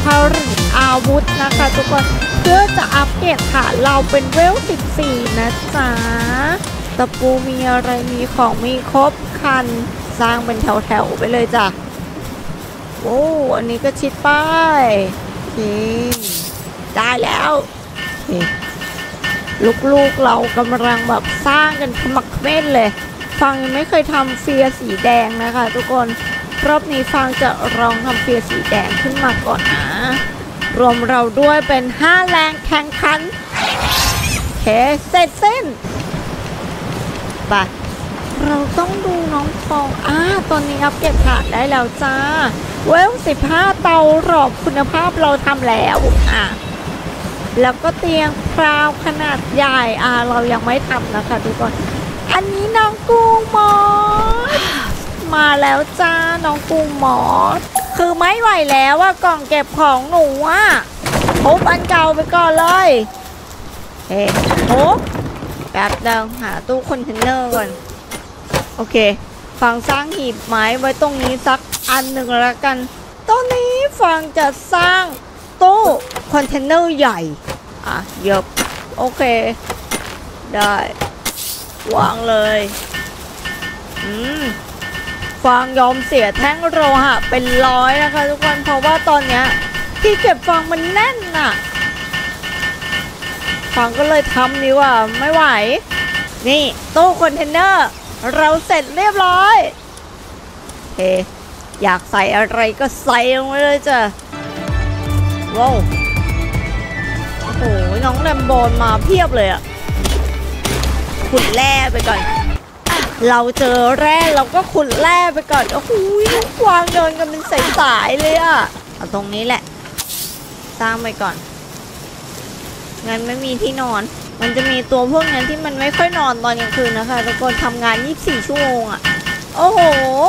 ลิตอาวุธนะคะทุกคนเพื่อจะอัปเกรดฐานเราเป็นเวล14นะจ๊ะตะปูมีอะไรมีของมีครบคันสร้างเป็นแถวๆไปเลยจ้ะโอ้อันนี้ก็ชิดป้ายได้แล้วลูกๆเรากำลังแบบสร้างกันขมักเขม้นเลยฟังยังไม่เคยทำเฟียร์สีแดงนะคะทุกคนรอบนี้ฟังจะลองทำเฟียร์สีแดงขึ้นมาก่อนนะรวมเราด้วยเป็น5แรงแข่งขันเสร็จสิ้นไปเราต้องดูน้องฟองตอนนี้อัปเกรดฐานได้แล้วจ้าเวล15เตาหลอมคุณภาพเราทำแล้วแล้วก็เตียงพราวขนาดใหญ่เรายังไม่ทำนะคะทุกคนอันนี้น้องกุ้งมอสมาแล้วจ้าน้องกุ้งมอสคือไม่ไหวแล้วกล่องเก็บของหนูทุบอันเก่าไปก่อนเลยทุบแป๊บเดียวหาตู้คอนเทนเนอร์ก่อนโอเคฟังสร้างหีบไม้ไว้ตรงนี้สักอันหนึ่งแล้วกันตอนนี้ฟังจะสร้างตู้คอนเทนเนอร์ใหญ่เยอะโอเคได้วางเลยฟางยอมเสียแท่งโลหะเป็น100นะคะทุกคนเพราะว่าตอนเนี้ยที่เก็บฟางมันแน่นฟางก็เลยทำนี่ว่าไม่ไหวนี่ตู้คอนเทนเนอร์เราเสร็จเรียบร้อยอยากใส่อะไรก็ใส่ลงไปเลยจ้ะว้าวโอ้โหน้องแรมโบนมาเพียบเลยขุดแร่ไปก่อนเราเจอแร่เราก็ขุดแร่ไปก่อนโอ้โหวางเดินกันเป็นสายๆเลยเอาตรงนี้แหละสร้างไปก่อนงั้นไม่มีที่นอนมันจะมีตัวพวกนั้นที่มันไม่ค่อยนอนตอนกลางคืนนะคะทุกคนทำงาน24ชั่วโมงโอ้โห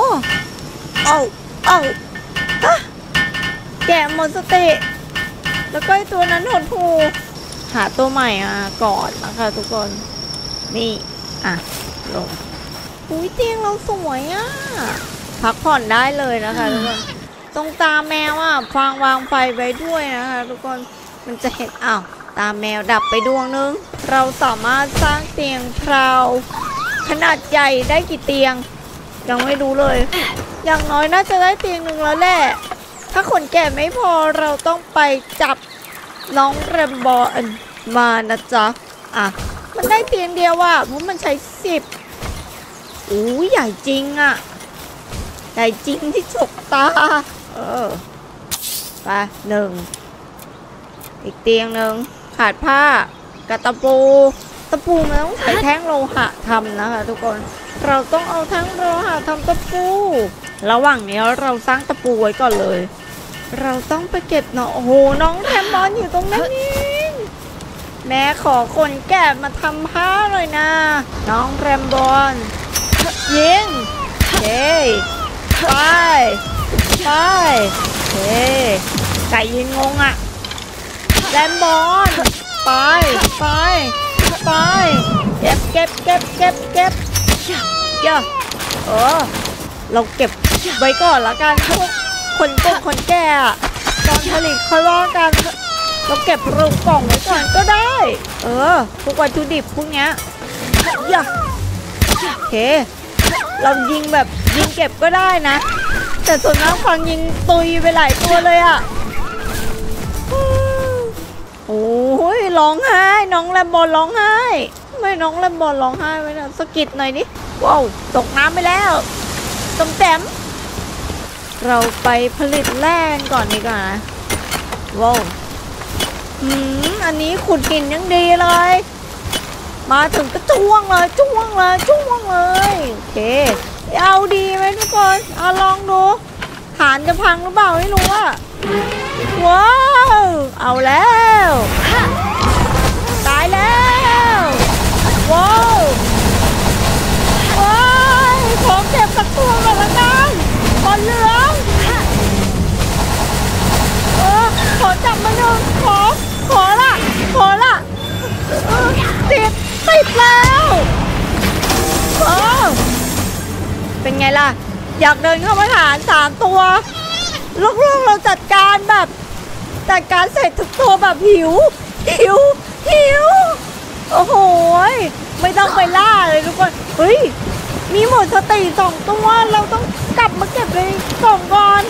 แกะหมดสติแล้วก็ตัวนั้นหดหูหาตัวใหม่ก่อนนะคะทุกคนนี่ลงอุ้ยเตียงเราสวยพักผ่อนได้เลยนะคะทุกคนตรงตาแมวฟางวางไฟไว้ด้วยนะคะทุกคนมันจะเห็นตาแมวดับไปดวงนึงเราสามารถสร้างเตียงพราวขนาดใหญ่ได้กี่เตียงยังไม่รู้เลยอย่างน้อยน่าจะได้เตียงหนึ่งแล้วแหละถ้าคนแก่ไม่พอเราต้องไปจับน้องแรมบอลมานะจ๊ะมันได้เตียงเดียวเพราะมันใช้10ใหญ่จริงใหญ่จริงที่ฉกตาไป1อีกเตียงหนึ่งขาดผ้ากับตะปูมันต้องใช้แท่งโลหะทำนะคะทุกคนเราต้องเอาแท่งโลหะทำตะปูระหว่างนี้เราสร้างตะปูไว้ก่อนเลยเราต้องไปเก็บโอ้โหน้องแรมบอลอยู่ตรงนั้นนี่แม่ขอคนแก่มาทำผ้าเลยนะน้องแรมบอลยิงไปไก่ยิงงงแรมบอลไปเก็บเยอะเราเก็บไว้ก่อนละกันพวกคนแก่ตอนผลิตค่อยว่ากันเราเก็บรูกล่องไว้ก่อนก็ได้พวกวัตถุดิบพวกเนี้ยโอเคเรายิงเก็บก็ได้นะแต่ส่วนมากฟังยิงตุยไปหลายตัวเลยโอ้ยร้องไห้น้องแรมบอลร้องไห้ไม่น้องแรมบอลร้องไห้ไว้นะสะกิดหน่อยดิว้าวตกน้ำไปแล้วแต้มเราไปผลิตแร่ก่อนดีกว่านะว้าวอันนี้ขุดหินยังดีเลยมาถึงก็จ้วงเลยโอเคเอาดีไหมทุกคนลองดูฐานจะพังหรือเปล่าไม่รู้ว้าวเอาแล้วตายแล้วว้าวของเก็บสักตัวก่อนละกันบอลเหลืองขอจับมาหนึ่งขอละติดแล้วเป็นไงล่ะอยากเดินเข้ามาฐาน3ตัวลูกๆเราจัดการแบบจัดการเสร็จทุกตัวแบบหิวโอ้โหไม่ต้องไปล่าเลยทุกคนเฮ้ยมีหมดสติ2 ตัวเราต้องกลับมาเก็บในกล่องก่อน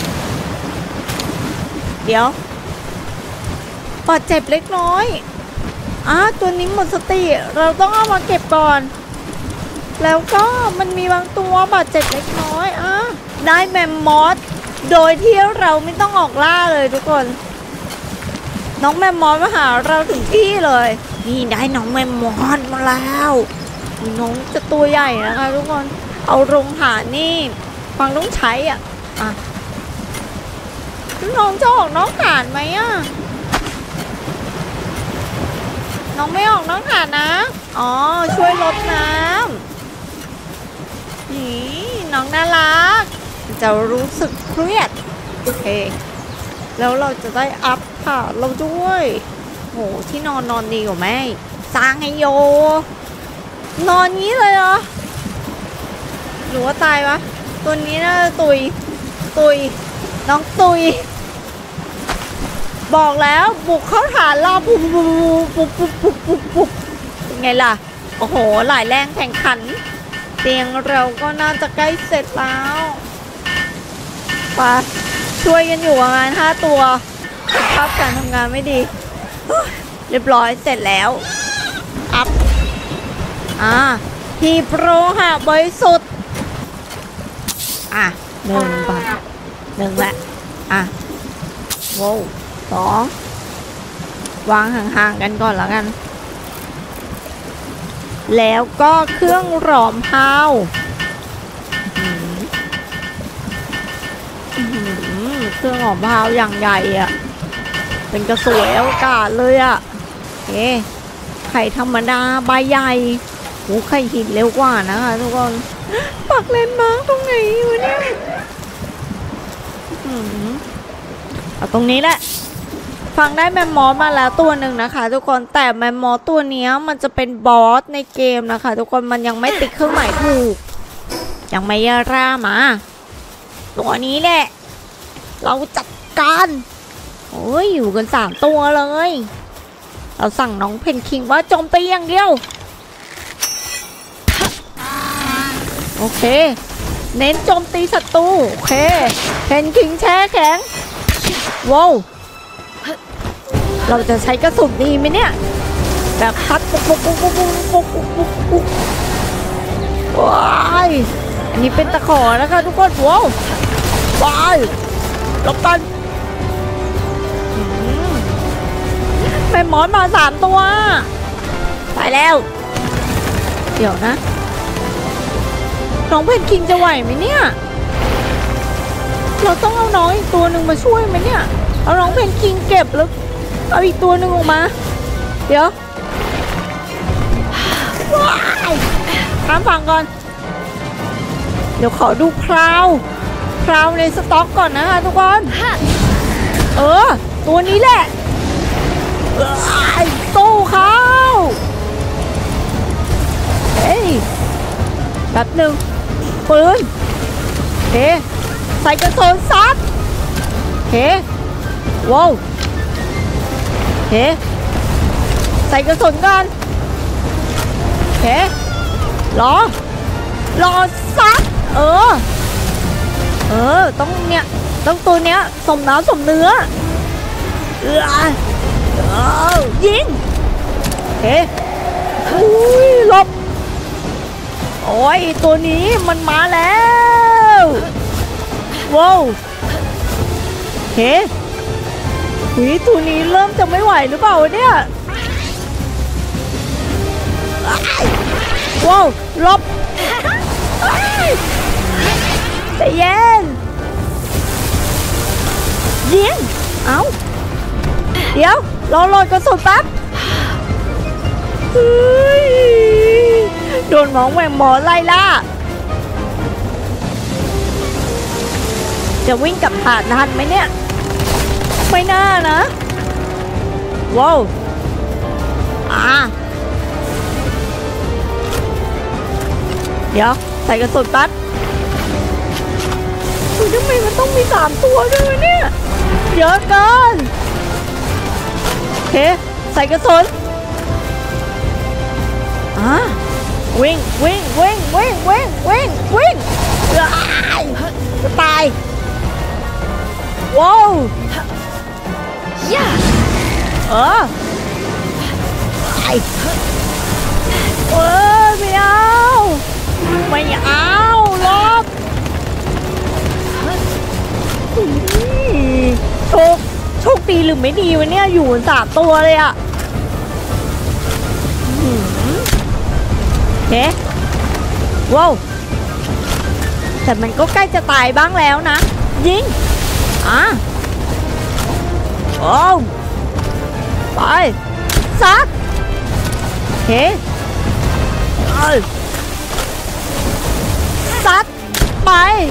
เดี๋ยวบาดเจ็บเล็กน้อยตัวนี้หมดสติเราต้องเอามาเก็บก่อนแล้วก็มันมีบางตัวบาดเจ็บเล็กน้อยได้แมมมอสโดยที่เราไม่ต้องออกล่าเลยทุกคนน้องแมมมอสมาหาเราถึงที่เลยนี่ได้น้องแมมมอสมาแล้วน้องจะตัวใหญ่นะคะทุกคนเอาลงหานี่ฟังต้องใช้น้องจะออกน้องหานไหมน้องไม่ออกน้องหานนะช่วยลดน้ำนี่น้องน่ารักจะรู้สึกเครียดโอเคแล้วเราจะได้อัพค่ะเราด้วยโหที่นอนดีกว่าแม่สร้างให้โยนอนงี้เลยเหรอหรือว่าตายวะตัวนี้น่าจะตุยน้องตุยบอกแล้วบุกเข้าฐานเราปุ๊บเป็นไงล่ะโอ้โหหลายแรงแข่งขันเตียงเราก็น่าจะใกล้เสร็จแล้วไปช่วยกันอยู่ประมาณ5 ตัวสภาพการทำงานไม่ดีเรียบร้อยเสร็จแล้วอัพทีโปรค่ะบริสุทธิ์1 บาท1แหละโว้ว2วางห่างๆกันก่อนแล้วกันแล้วก็เครื่องหลอมพาวเครื่องหลอมพาวอย่างใหญ่เป็นกระสวยอวกาศเลยไข่ธรรมดาใบใหญ่ไข่หินเร็วกว่านะคะทุกคนปักเลนมาร์กตรงไหนวะเนี่ยเอาตรงนี้แหละฟังได้แมมมอสมาแล้วตัวหนึ่งนะคะทุกคนแต่แมมมอสตัวนี้มันจะเป็นบอสในเกมนะคะทุกคนมันยังไม่ติดเครื่องหมายถูกยังไม่ย่ามาตัวนี้แหละเราจัดการอยู่กัน3 ตัวเลยเราสั่งน้องเพนคิงว่าโจมตีอย่างเดียวโอเคเน้นโจมตีศัตรูโอเคเพนคิงแช่แข็งว้าวเราจะใช้กระสุนดีไหมเนี่ยแบบพัดปุ๊กว้ายอันนี้เป็นตะขอนะคะทุกคนว้าวว้ายหลบกันแม่หมอนมา3 ตัวไปแล้วเดี๋ยวนะน้องเพนคิงจะไหวไหมเนี่ยเราต้องเอาน้องอีกตัวหนึ่งมาช่วยไหมเนี่ยเอาน้องเพนคิงเก็บแล้วเอาอีกตัวหนึ่งออกมาเดี๋ยวว้ายข้ามฝั่งก่อนเดี๋ยวขอดูคราวในสต็อกก่อนนะคะทุกคนตัวนี้แหละตู้เขาแบบหนึ่งปืนใส่กระสุนซัดว้าวใส่กระสุนกันรอซัดต้องเนี่ยต้องตัวเนี้ยสมน้ำสมเนื้อยิงหลบโอ้ยตัวนี้มันมาแล้วว้าวตัวนี้เริ่มจะไม่ไหวหรือเปล่าเนี่ยว้าวหลบใจเย็นยิงเดี๋ยวรอโหลดกระสุนแป๊บโดนหมองแหว่งหมอไล่ล่าจะวิ่งกลับฐานทันไหมเนี่ยไม่น่านะว้าวเดี๋ยวใส่กระสุนแป๊บทำไมมันต้องมี3 ตัวด้วยเนี่ยเยอะเกินใส่กระสุนวิ่งจะตายว้าวไม่เอาลบโชคดีหรือไม่ดีวะเนี่ยอยู่3 ตัวเลยอะเฮ้ว้าวแต่มันก็ใกล้จะตายบ้างแล้วนะยิงโอ้ไปซัดเฮ้ซัดไป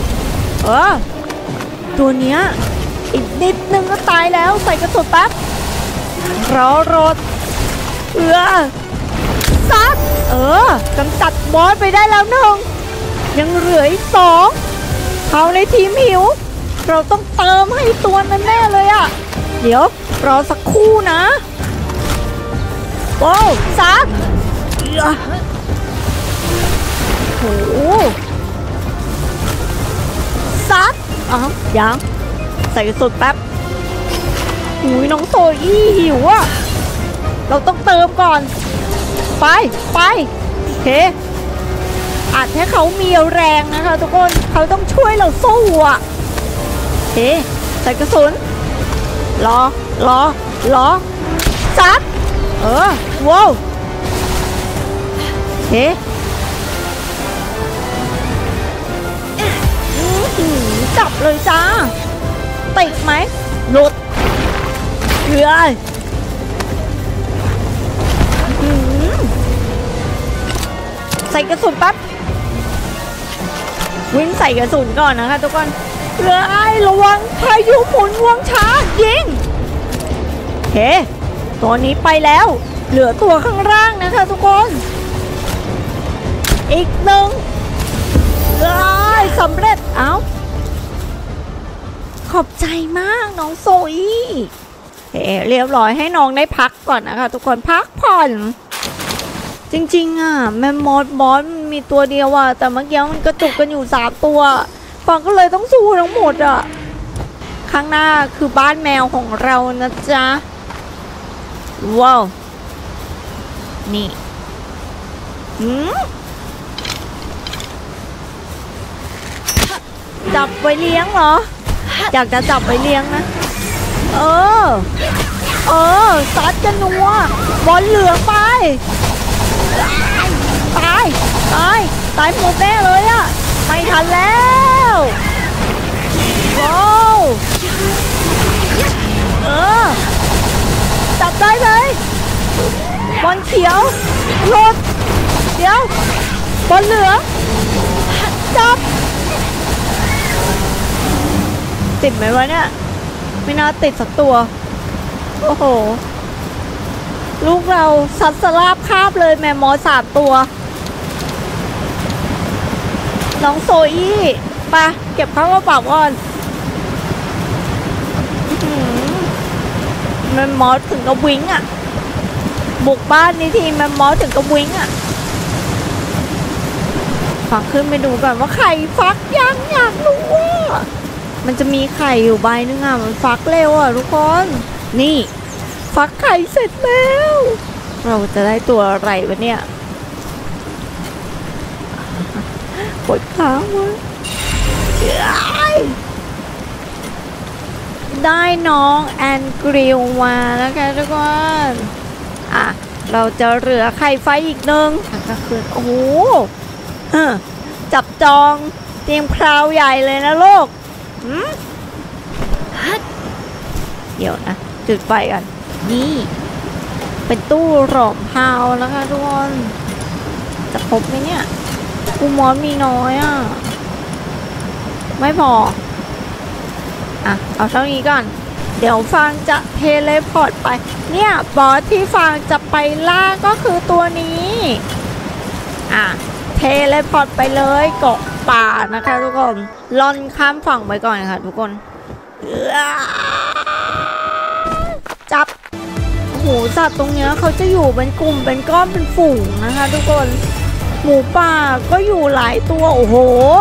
ตัวเนี้ยอีกนิดนึงก็ตายแล้วใส่กระสุนแป๊บรอรถซัดกำจัดบอสไปได้แล้ว1ยังเหลืออีก2เขาในทีมหิวเราต้องเติมให้ตัวนั้นแน่เลยอะเดี๋ยวรอสักครู่นะโอ้ซัดโหซัดยังใส่กระสุนแป๊บน้องโซอี้หิวอะเราต้องเติมก่อนไปโอเคอาจให้เขามีแรงนะคะทุกคนเขาต้องช่วยเราสู้อะโอเคใส่กระสุนรอซัดว้าวโอเคจับเลยจ้าติดไหมหลุดใส่กระสุนปั๊บวิ่งใส่กระสุนก่อนนะคะทุกคนระวังพายุหมุนวงช้ายิงโอเคตัวนี้ไปแล้วเหลือตัวข้างล่างนะคะทุกคนอีก1สำเร็จขอบใจมากน้องโซอี้เรียบร้อยให้น้องได้พักก่อนนะคะทุกคนพักผ่อนจริงๆแมมมอสบอสมีตัวเดียวแต่เมื่อกี้มันกระจุกกันอยู่3 ตัวฟังก็เลยต้องสู้ทั้งหมดข้างหน้าคือบ้านแมวของเรานะจ๊ะว้าวนี่จับไปเลี้ยงเหรออยากจะจับไปเลี้ยงนะซัดกันนัวบอลเหลืองไปตายหมดแน่เลยไม่ทันแล้วว้าวจับได้เลยบอลเขียวหลุดเดี๋ยวบอลเหลืองจับติดไหมวะเนี่ยไม่น่าติดสักตัวโอ้โหลูกเราสัตว์สลาบคาบเลยแมมมอส3 ตัวน้องโซอี้ไปเก็บเข้ากระเป๋าก่อนแมมมอสถึงกับวิ่งบุกบ้านนี้ทีแมมมอสถึงกับวิ่งฟังขึ้นไปดูก่อนว่าไข่ฟักยังอยากรู้ว่ามันจะมีไข่อยู่ใบนึงมันฟักเร็วทุกคนนี่ฟักไข่เสร็จแล้วเราจะได้ตัวอะไรวะเนี่ยปวดขาเว้ยได้น้องแอนกริลมาแล้วกันทุกคนเราจะเหลือไข่ไฟอีก1ก็คือโอ้โหจับจองเตรียมคราวใหญ่เลยนะลูกเดี๋ยวนะจุดไฟก่อนนี่เป็นตู้หลอมพาวแล้วค่ะทุกคนจะครบไหมเนี่ยกูมอสมีน้อยไม่พอเอาเท่านี้ก่อนเดี๋ยวฟางจะเทเลพอร์ตไปเนี่ยบอสที่ฟางจะไปล่าก็คือตัวนี้เทเลพอร์ตไปเลยเกาะป่านะคะทุกคนล่อนข้ามฝั่งไปก่อนค่ะทุกคนจับหมูสัตว์ตรงเนี้ยเขาจะอยู่เป็นกลุ่มเป็นก้อนเป็นฝูงนะคะทุกคนหมูป่าก็อยู่หลายตัวโอ้โห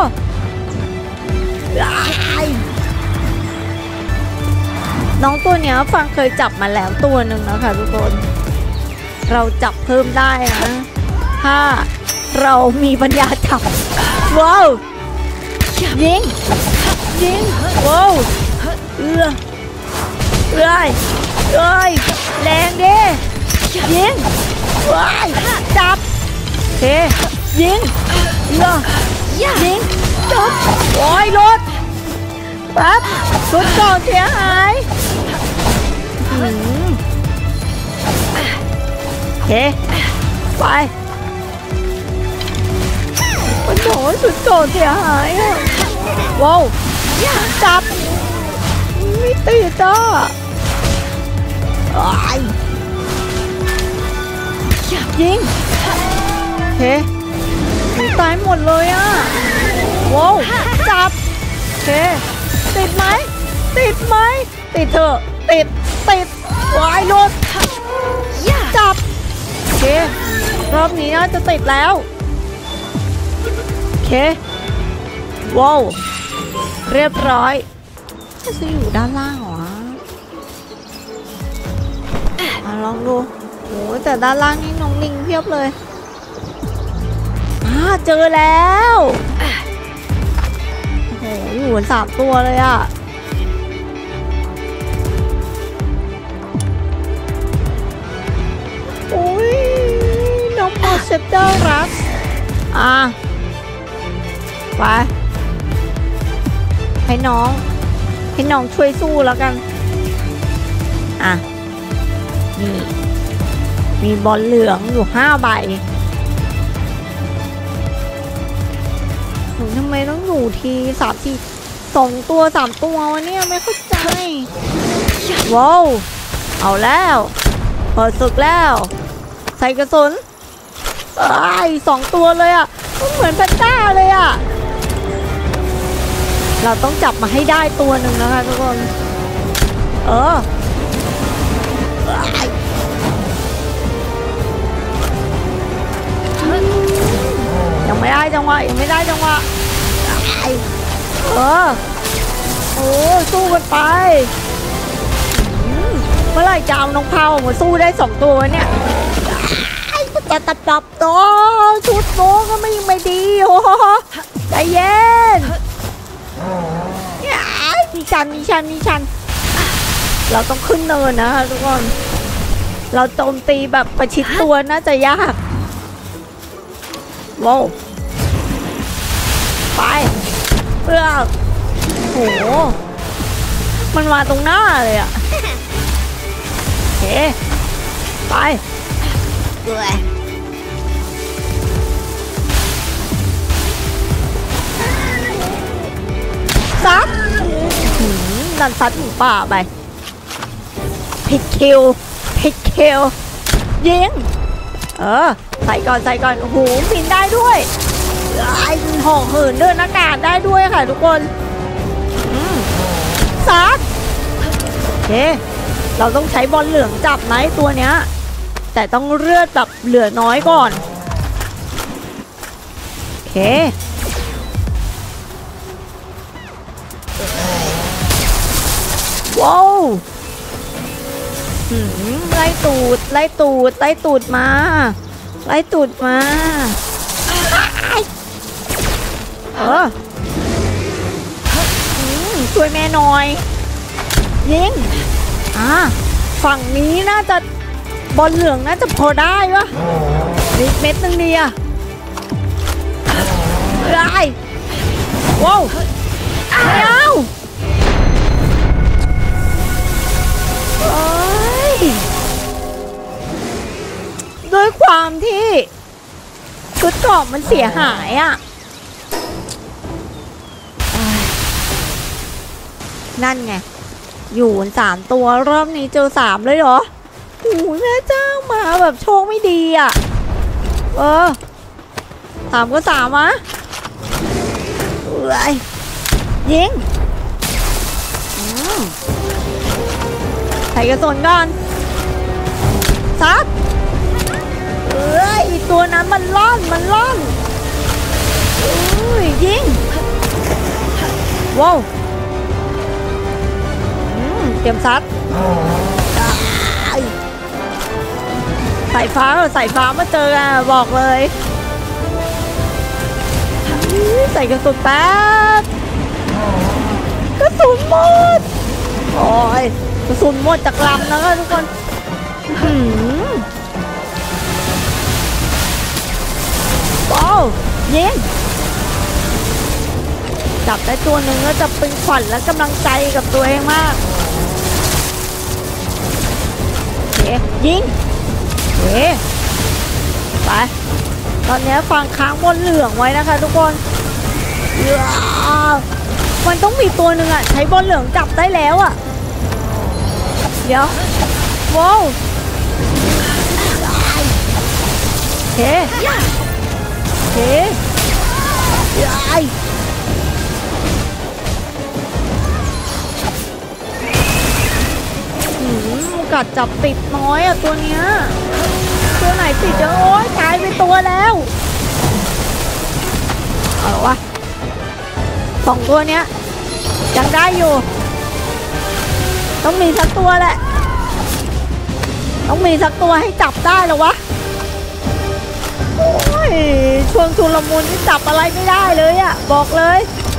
น้องตัวเนี้ยฟังเคยจับมาแล้วตัวหนึ่งนะคะทุกคนเราจับเพิ่มได้นะถ้าเรามีปัญญาจับว้าวยิงว้าวเอื้อยแรงดิยิงว้ายจับเฮ้ยิงยิงจับโอ้ยรถปั๊บรถก่อนเสียหายเฮ้ไปมันโดนสุดก่อนเสียหายอ่ะว้าวจับไม่ติดอ่ะยิงเฮ้ตายหมดเลยอ่ะว้าวจับเฮ้ติดไหมติดเถอะติดวายรถจับเฮ้รอบนี้น่าจะติดแล้วโอเคว้าวเรียบร้อยจะอยู่ด้านล่างเหรอลองดูโอ้แต่ด้านล่างนี่น้องลิงเพียบเลยเจอแล้วโอ้โหอยู่กัน3 ตัวเลยอ่ะโอ้ยน้องพอเซปเตอร์รัสไปให้น้องช่วยสู้แล้วกันนี่มีบอลเหลืองอยู่5 ใบทำไมต้องอยู่ที2 ตัว 3 ตัววะเนี่ยไม่เข้าใจว้าวเอาแล้วเปิดศึกแล้วใส่กระสุน2 ตัวเลยอ่ะเหมือนแพนด้าเลยอ่ะเราต้องจับมาให้ได้ตัวหนึ่งนะคะทุกคนยังไม่ได้จังหวะโอ้สู้กันไปเมื่อไหร่จะเอาน้องเผามาสู้ได้2 ตัวเนี่ยจะตับตัวชุดโน้ก็ไม่ดีโอ้ใจเย็นมีชันเราต้องขึ้นเนินนะคะทุกคนเราโจมตีแบบประชิดตัวน่าจะยากว้าวไปเพื่อโหมันมาตรงหน้าเลยอ่ะโอเคไปซัดดันซัดหมูป่าไปผิดคิวยิงใส่ก่อนโอ้โหบินได้ด้วยห่อเหินเดินอากาศได้ด้วยค่ะทุกคนซัดโอเคเราต้องใช้บอลเหลืองจับนะตัวเนี้ยแต่ต้องเลือดแบบเหลือน้อยก่อนโอเคว้าวไล่ตูดมาไล่ตูดมาช่วยแม่หน่อยยิงฝั่งนี้น่าจะบอลเหลืองน่าจะพอได้วะนิดเม็ดนึงดีอะได้ว้าวไม่เอาด้วยความที่ชุดเกราะมันเสียหายอ่ะนั่นไงอยู่3 ตัวรอบนี้เจอ3เลยเหรอโอ้ยแม่เจ้ามาแบบโชคไม่ดีอ่ะ3 ก็ 3วะยิงใส่กระสุนก่อนซัดตัวนั้นมันล่อนยิงว้าวเตรียมซัดสายฟ้ามาเจอกันบอกเลยใส่กระสุนแป๊บกระสุนหมดโอ้ยกระสุนหมดจากลำนะคะทุกคนว้าวยิงจับได้ตัวหนึ่งก็จะเป็นขวัญและกำลังใจกับตัวเองมากยิงไปตอนนี้ฟังค้างบนเหลืองไว้นะคะทุกคนมันต้องมีตัวหนึ่งใช้บอลเหลืองจับได้แล้วเดี๋ยวว้าวเฮ้กัดจับติดน้อยตัวเนี้ยตัวไหนติดจะโอ๊ยตายไปตัวแล้วเอาวะ2ตัวเนี้ยยังได้อยู่ต้องมีสักตัวแหละต้องมีสักตัวให้จับได้หรอวะโอ้ยช่วงชุลมุนนี่จับอะไรไม่ได้เลยบอกเลย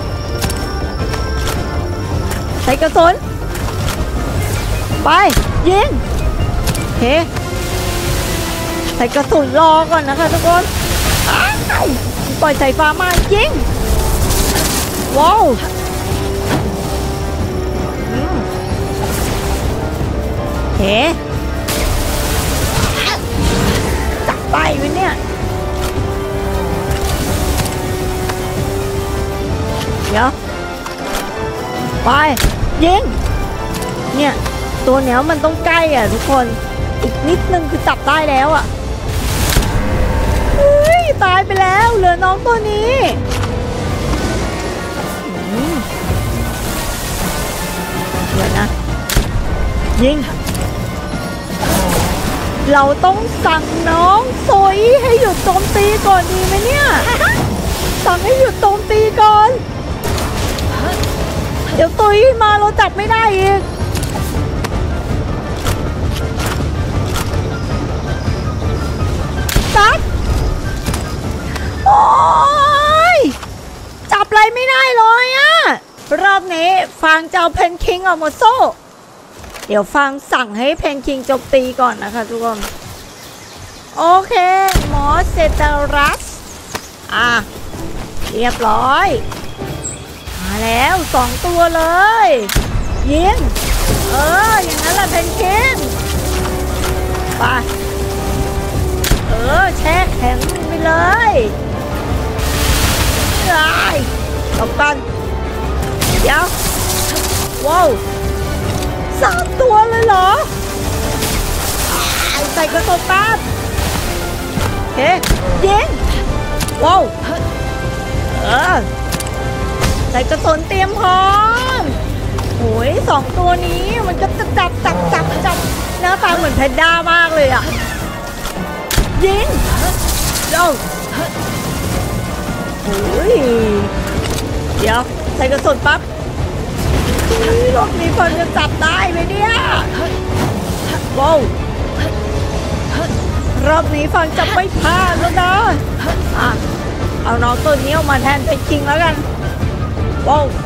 ใส่กระสุนไปยิงเฮ้ใส่กระสุนรอก่อนนะคะทุกคนปล่อยสายฟ้ามายิงว้าวเฮ้จับไปไว้เนี่ยเดี๋ยวไปยิงเนี่ยตัวเนี้ยมันต้องใกล้ทุกคนอีกนิดนึงคือจับได้แล้วตายไปแล้วเหลือน้องตัวนี้เดี๋ยวนะยิงเราต้องสั่งน้องโซอี้ให้หยุดโจมตีก่อนดีไหมเนี่ยสั่งให้หยุดโจมตีก่อนเดี๋ยวโซอี้มาเราจับไม่ได้อีกซัดโอ้ยจับอะไรไม่ได้เลยรอบนี้ฟังเจ้าเพนคิงออกมาโซ่เดี๋ยวฟังสั่งให้เพนคิงโจมตีก่อนนะคะทุกคนโอเคหมอเซตารัสเรียบร้อยมาแล้ว2ตัวเลยยิงอย่างนั้นแหละเพนคิงไปแช่แข็งไปเลยตบกันเดี๋ยวว้าว3ตัวเลยเหรอใส่กระสุนแป๊บเฮ้ยิงว้าวใส่กระสุนเตรียมพร้อมโอ้ย2ตัวนี้มันก็จะจับหน้าตาเหมือนแพนด้ามากเลยยิงโอ้ยเดี๋ยวใส่กระสุนปั๊บรอบนี้คนจะจับได้ไหมเนี่ยว้าวรอบนี้ฟังจะไม่พลาดแล้วนะเอาน้องตัวนี้ออกมาแทนเป็นจริงแล้วกันว้าว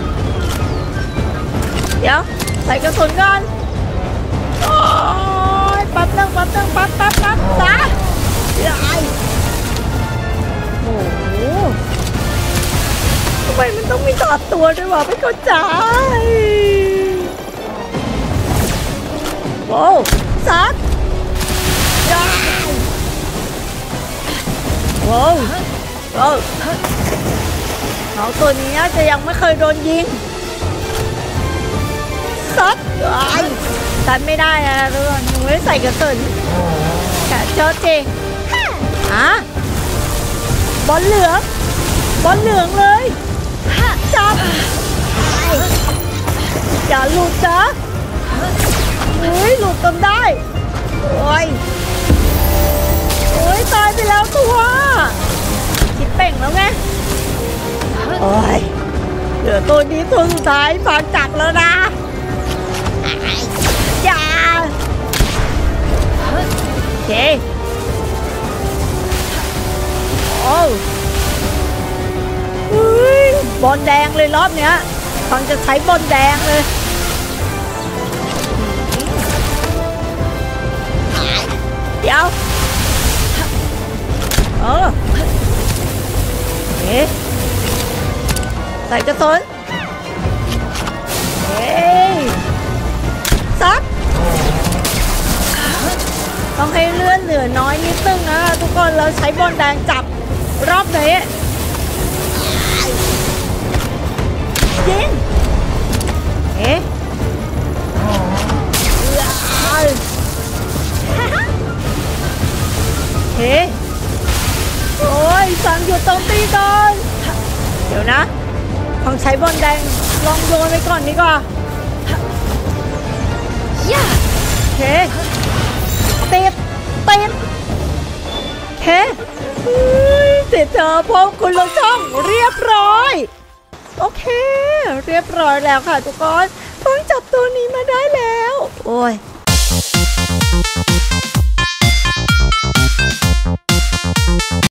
เดี๋ยวใส่กระสุนก่อนโอ้ยปั๊บซัดโอ้โหทำไมมันต้องมีต่อตัวด้วยวะไม่เข้าใจโอ้ซัดโอ้น้องตัวนี้จะยังไม่เคยโดนยิงซัดไม่ได้นะทุกคนยังไม่ใส่กระสุนแกะเจ้าจริงบอลเหลืองเลยจับอย่าหลุดนะหลุดจนได้โอ้ยโอ้ยตายไปแล้วตัวคิดเป่งแล้วไงโอ้ยเหลือตัวนี้ตัวสุดท้ายฟังจับแล้วนะอย่าโอเคโอ้บอลแดงเลยรอบเนี้ยฟังจะใช้บอลแดงเลยเดี๋ยวใส่กระสุนซัดต้องให้เลื่อนเหลือน้อยนิดนึงนะทุกคนเราใช้บอลแดงจับรอบนี้ยิงโอ้ยสั่งหยุดตรงตีก่อนเดี๋ยวนะต้องใช้บอลแดงลองโยนไปก่อนดีกว่าโอเคติดโอเคติดเธอพบคุณลงช่องเรียบร้อยโอเคเรียบร้อยแล้วค่ะทุกคนเพิ่งจับตัวนี้มาได้แล้วโอ้ย